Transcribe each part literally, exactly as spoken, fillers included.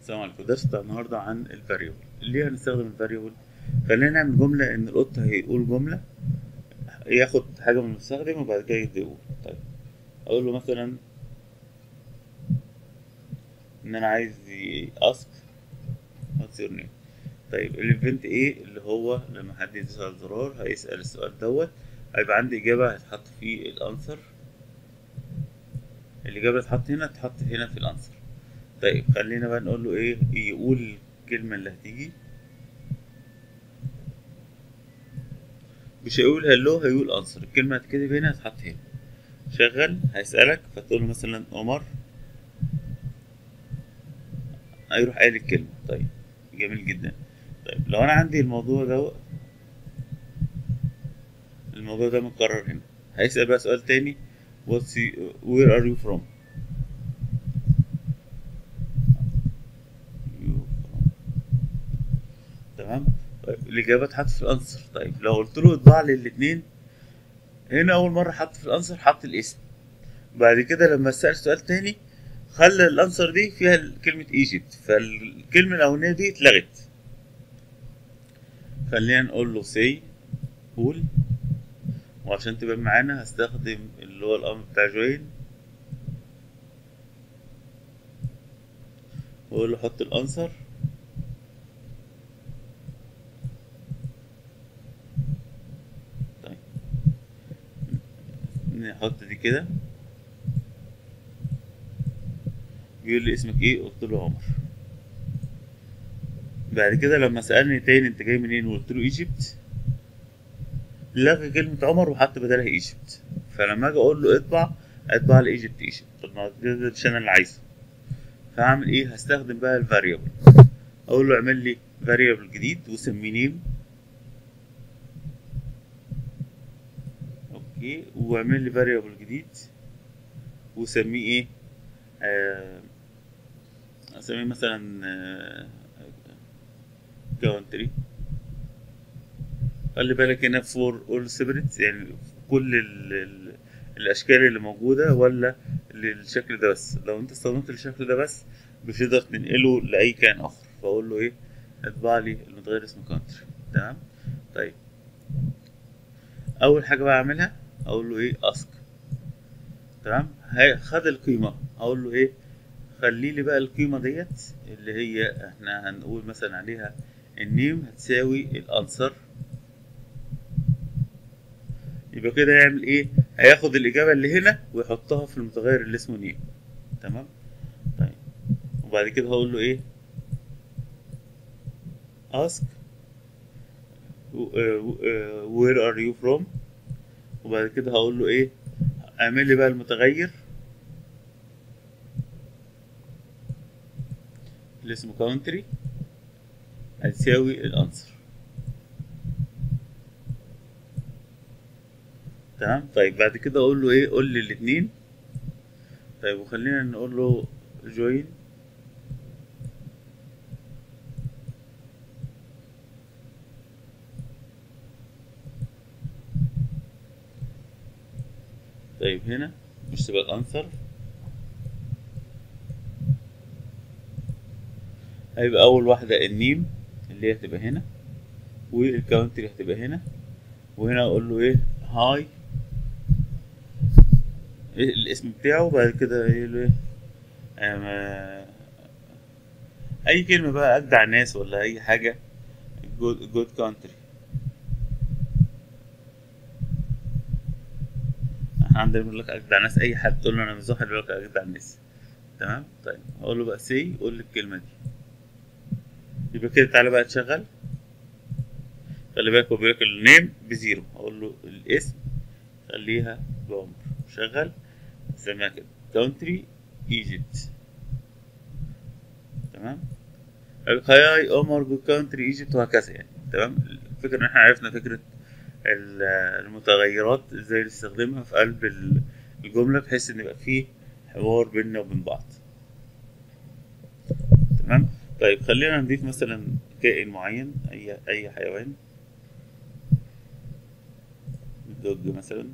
السلام عليكم. درس بتاع النهارده عن الفاريبل. ليه هنستخدم الفاريبل؟ خلينا نعمل جملة ان القط هيقول جملة، ياخد حاجة من المستخدم وبعد كده يبدأ يقول. طيب اقول له مثلا ان انا عايز اسك what's your name. طيب الايفنت ايه اللي هو لما حد يدوس على الزرار هيسأل السؤال دوت، هيبقى عندي اجابة هتحط في الانسر. الاجابة هتحط هنا تحط هنا في الانسر. طيب خلينا بقى نقول له ايه يقول الكلمة اللي هتيجي. مش هيقول هلو، هيقول انسر. الكلمة هتكتب هنا هتحط هنا. شغل هيسألك فتقول له مثلا عمر، هيروح قايل الكلمة. طيب جميل جدا. طيب لو انا عندي الموضوع ده الموضوع ده متكرر هنا، هيسأل بقى سؤال تاني. What's you, where are you from؟ You from. تمام. طيب الإجابة اتحط في الأنسر. طيب لو قلت له اطبع لي الاتنين، هنا أول مرة حط في الأنسر حط الاسم. بعد كده لما سأل سؤال تاني خلى الأنسر دي فيها كلمة ايجيبت، فالكلمة الأولانية دي اتلغت. خلينا نقول له say، قول. وعشان تبقى معانا هستخدم اللي هو الأمر بتاع join، وأقول له حط الأنسر. طيب نحط دي كده. بيقول لي اسمك ايه؟ قلت له عمر. بعد كده لما سألني تاني انت جاي منين وقلت له ايجيبت، لغى كلمة عمر وحط بدلها ايجيبت. فلما اجي اقول له اطبع، اطبع لي ايجيبت ايجيبت. طب ما ده ده مش انا اللي عايزه. فهعمل ايه؟ هستخدم بقى الفاريبل. اقول له اعمل لي فاريبل جديد وسميه نيم. اوكي. واعمل لي فاريبل جديد وسميه ايه؟ آه اسميه مثلا آه كونتري. خلي بالك هنا فور اول سيبريت، يعني كل ال ال الاشكال اللي موجوده ولا للشكل ده بس. لو انت استخدمت الشكل ده بس مش هتقدر تنقله لاي كائن اخر. فاقول له ايه؟ اطبع لي المتغير اسمه كونتري. تمام. طيب اول حاجه بقى اعملها اقول له ايه؟ اسك. تمام. هي- خد القيمه. اقول له ايه؟ خلي لي بقى القيمه ديت اللي هي احنا هنقول مثلا عليها النيم هتساوي الانسر. يبقى كده يعمل ايه؟ هياخد الاجابه اللي هنا ويحطها في المتغير اللي اسمه نيم. تمام. طيب وبعد كده هقول له ايه؟ ask where are you from. وبعد كده هقول له ايه؟ اعمل لي بقى المتغير اللي اسمه country هتساوي الانسر. تمام. طيب بعد كده اقول له ايه؟ قول لي الاثنين. طيب وخلينا نقول له join. طيب هنا مش تبقى الانسر، هيبقى اول واحده النيم اللي هي هتبقى هنا، والكاونتري هتبقى هنا. وهنا اقول له ايه؟ هاي، إيه الاسم بتاعه. وبعد كده ايه له ايه؟ آه اي كلمه بقى، اجدع ناس ولا اي حاجه. جود جود كونتري. احنا عندنا بيقول لك اجدع ناس، اي حد تقول له انا من زحل بيقول لك اجدع ناس. تمام. طيب اقول له بقى سي، قول لي الكلمه دي. يبقى كده تعالى بقى تشغل. خلي بالك هو بيقول لك النيم بزيرو، اقول له الاسم خليها بعمر. شغل. سميها كده كونتري ايجيبت. تمام. هاي عمر جود كونتري ايجيبت وهكذا يعني. تمام. الفكره ان احنا عرفنا فكره ال- المتغيرات ازاي نستخدمها في قلب ال- الجملة بحيث ان يبقى فيه حوار بيننا وبين بعض. تمام. طيب خلينا نضيف مثلا كائن معين، اي اي حيوان. الدوج مثلا.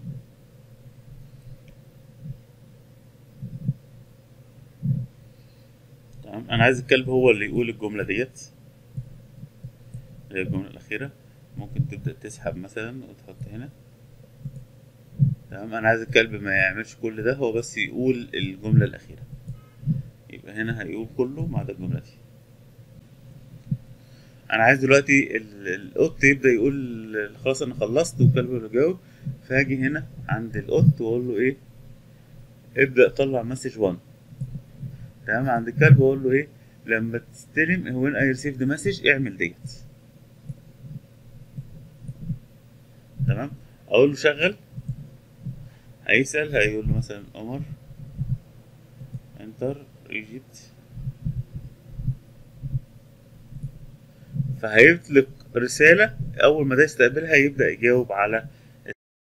تمام. انا عايز الكلب هو اللي يقول الجمله ديت اللي هي الجمله الاخيره. ممكن تبدا تسحب مثلا وتحط هنا. تمام. انا عايز الكلب ما يعملش كل ده، هو بس يقول الجمله الاخيره. يبقى هنا هيقول كله ما عدا الجمله دي. انا عايز دلوقتي ال- القط يبدا يقول خلاص انا خلصت والكلب اللي جاوب. فهاجي هنا عند القط واقول له ايه، ابدا طلع مسج واحد. تمام. عند الكلب واقول له ايه، لما تستلم when I received the message اعمل ديت. تمام. اقول له شغل، هيسأل هيقول له مثلا عمر انتر ايجيبت، فهيطلق رسالة. أول ما ده يستقبلها يبدأ يجاوب على